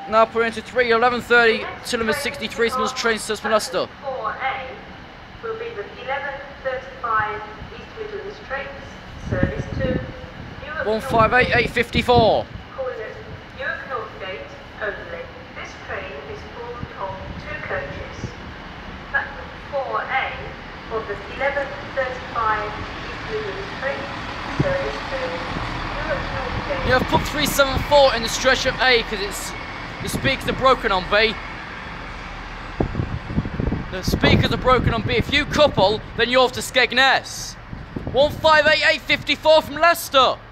Now put into 3:11:30, Tillman 63, Smith's train to Leicester. 4A will be the 11:35 East Midlands trains, service to Newark 158,854. calling at Newark Northgate only. This train is formed of 2 coaches. Platform 4A of the 11:35 East Midlands train, service to Newark Northgate. Yeah, I've put 374 in the stretch of A because the speakers are broken on B. The speakers are broken on B. If you couple, then you're off to Skegness. 158,854 from Leicester.